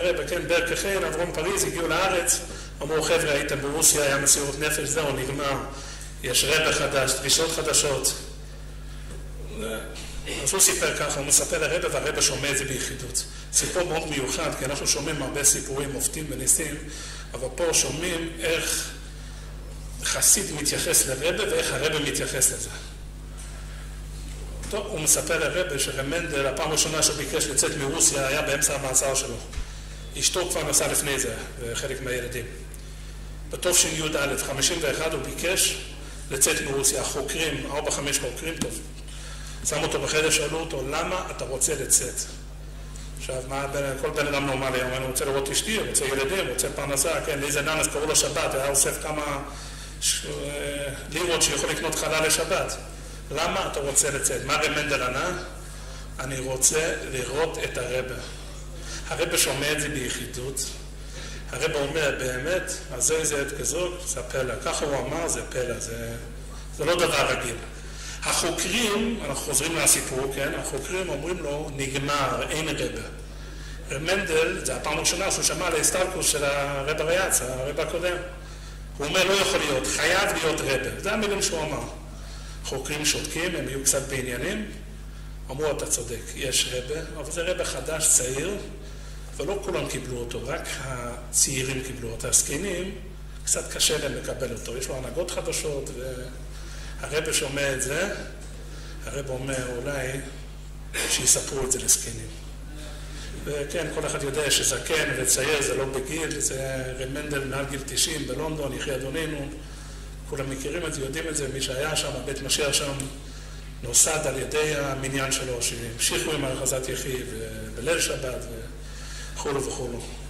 כן, ברקכן, אברום פריז, הגיעו לארץ, אמרו, חבר'ה, הייתם ברוסיה, היה מסירות נפש, זהו, נגמר, יש רבע חדש, דרישות חדשות. אז הוא סיפר ככה, הוא מספר לרבע, והרבע שומע את זה ביחידות. סיפור מאוד מיוחד, כי אנחנו שומעים הרבה סיפורים, מופתים וניסים, אבל פה שומעים איך חסיד מתייחס לרבע ואיך הרבע מתייחס לזה. טוב, הוא מספר לרבע שרמנדל, הפעם הראשונה שהוא ביקש לצאת מרוסיה, היה באמצע המאסר שלו. אשתו כבר נסעה לפני זה, וחלק מהילדים. בתש"י 51 הוא ביקש לצאת מרוסיה. החוקרים, 4-5 חוקרים, טוב. שם אותו בחדר, שאלו אותו, למה אתה רוצה לצאת? עכשיו, כל בן אדם נורמלי, אני רוצה לראות אשתי, רוצה ילדים, רוצה פרנסה, כן, ליזה ננס, קראו לו שבת, היה אוסף כמה לירות שיכול לקנות חלה לשבת. למה אתה רוצה לצאת? מה רמנדל ענה? אני רוצה לראות את הרבא. הרבא שומע את זה ביחידות. הרבא אומר, באמת, אז זה את כזאת, זה הפלא. ככה הוא אמר, זה פלא, זה לא דבר רגיל. החוקרים, אנחנו חוזרים מהסיפור, כן? החוקרים אומרים לו, נגמר, אין רבא. רמנדל, זה הפעם הראשונה שהוא שמע על ההסתלקות של הרבא ריאץ, הרבא הקודם. הוא אומר, לא יכול להיות, חייב להיות רבא. זה המילים שהוא אמר. חוקרים שותקים, הם יהיו קצת בעניינים. אמרו, אתה צודק, יש רבא, אבל זה רבא חדש, צעיר, ולא כולם קיבלו אותו, רק הצעירים קיבלו אותו. הזקנים, קצת קשה להם לקבל אותו. יש לו הנהגות חדשות, והרבא שומע את זה, הרבא אומר, אולי שיספרו את זה לזקנים. וכן, כל אחד יודע שזקן וצעיר זה לא בגיל, זה רמנדל מעל גיל 90 בלונדון, יחי אדוננו, כולם מכירים את זה, יודעים את זה, מי שהיה שם, בית משיח שם, נוסד על ידי המניין שלו, שהמשיכו עם הרחזת יחי בליל שבת וכו' וכו'.